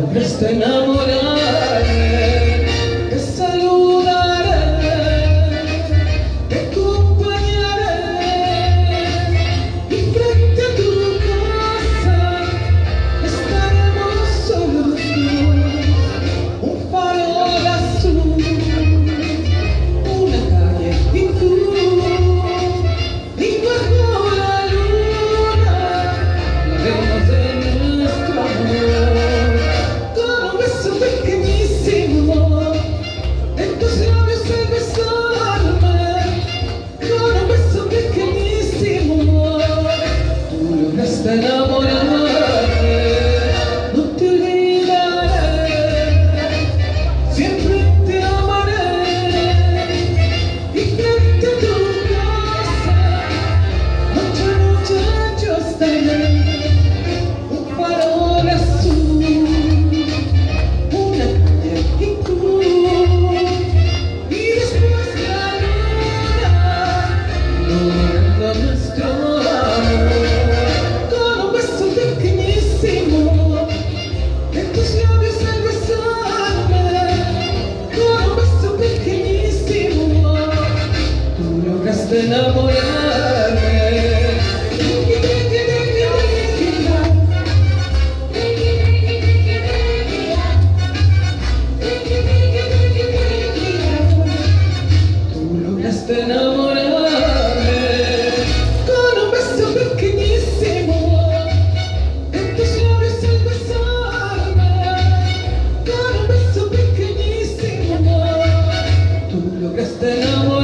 lograste enamorarme, te saludaré, te acompañaré y frente a tu casa estaremos solos dos, un farol azul, una calle y tú, y bajo la luna hablaremos de nuestro amor. Con un beso pequeñísimo en tus labios al besarme, con un beso pequeñísimo tú lograste enamorarme. No te olvidaré, siempre te amaré y frente a tu casa noche a noche yo estaré, un farol azul, una calle y tú, y después la luna iluminando nuestro amor. Con un beso pequeñísimo en tus labios al besarme, con un beso pequeñísimo tú lograste enamorarme. Tú lograste enamorarme con un beso pequeñísimo en tus labios al besarme, con un beso pequeñísimo tú lograste enamorarme.